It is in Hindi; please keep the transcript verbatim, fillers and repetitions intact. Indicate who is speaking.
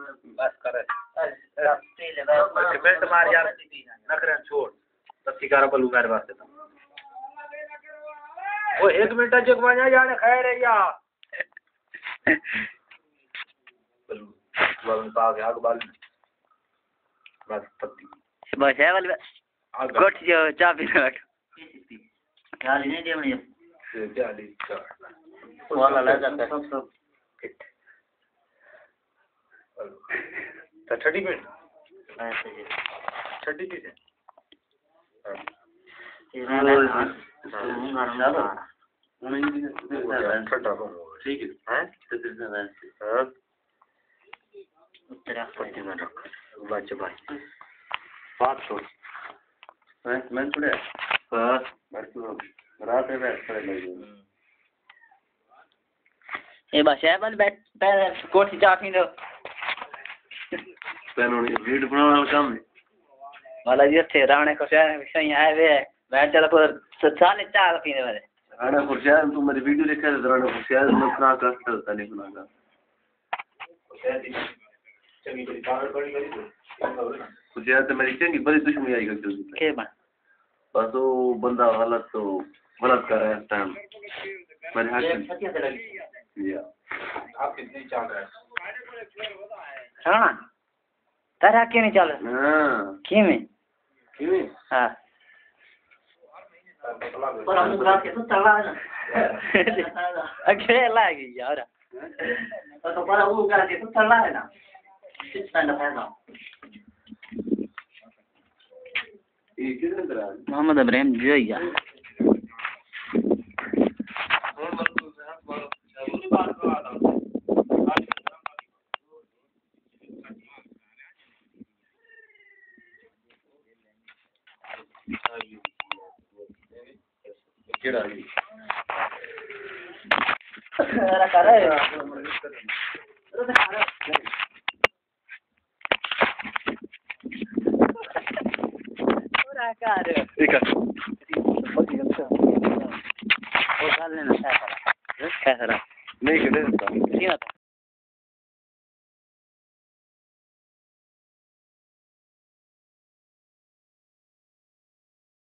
Speaker 1: बस कर कमेंट मार यार नखरे छोड़ सच्ची कार बलू मेरे वास्ते तो वो एक मिनट जग वणा जाने खैर है या बलू बलू पा के आग बाल बस पत्ती
Speaker 2: बस है वाले कोट जो चा पी रख
Speaker 3: गाली नहीं देवनी
Speaker 1: जाली का
Speaker 3: वाला लगा था सब सब
Speaker 1: तो थर्टी मिनट
Speaker 3: ऐसे जी
Speaker 1: थर्टी मिनट
Speaker 3: ये ना ना ना
Speaker 1: ठीक है
Speaker 3: हैं तो फिर से
Speaker 1: हां
Speaker 3: उत्तरा
Speaker 1: पत्ती में रख बच्चे भाई बात छोड़
Speaker 3: मैं मैं थोड़े
Speaker 1: बस
Speaker 3: बस रात में बैठ कर लगे
Speaker 2: ये बस है वाले बैठ पैर कोठी चा पी दो
Speaker 3: पेनों ने वीडियो बनाने वाला काम है
Speaker 2: वाला जी थे राणे को शहर में सही आए वे बैठ चला पर साले चार पीने वाले
Speaker 3: राणा खुर्शियार तुम मेरी वीडियो देखा है राणा खुर्शियार मैं सुना कर सकता नहीं सुना कर
Speaker 1: चंगी बड़ी पावर बड़ी बड़ी
Speaker 3: खुर्शियार तो मेरी चंगी बड़ी दुश्मनी आई करती थी
Speaker 2: के बन
Speaker 3: बस वो बंदा गलत तो गलत कर रहा है इस टाइम मेरे हाथ में या
Speaker 1: आप कितनी चाल रहे हैं
Speaker 2: राणा तारा क्यों नहीं चल
Speaker 3: हां
Speaker 2: क्यों में
Speaker 3: क्यों
Speaker 2: हां
Speaker 3: पर हम रात के तो चला है ना
Speaker 2: अकेले लागी यार
Speaker 3: तो पर वो रात के तो चला है ना किस टाइम का है ये किधर तरह
Speaker 2: मोहम्मद इब्राहिम जोइया
Speaker 3: केड़ा है
Speaker 2: अरे करे पूरा कर
Speaker 3: ठीक है
Speaker 2: वो डाल लेना क्या करा क्या करा
Speaker 3: नहीं करे
Speaker 2: नहीं होता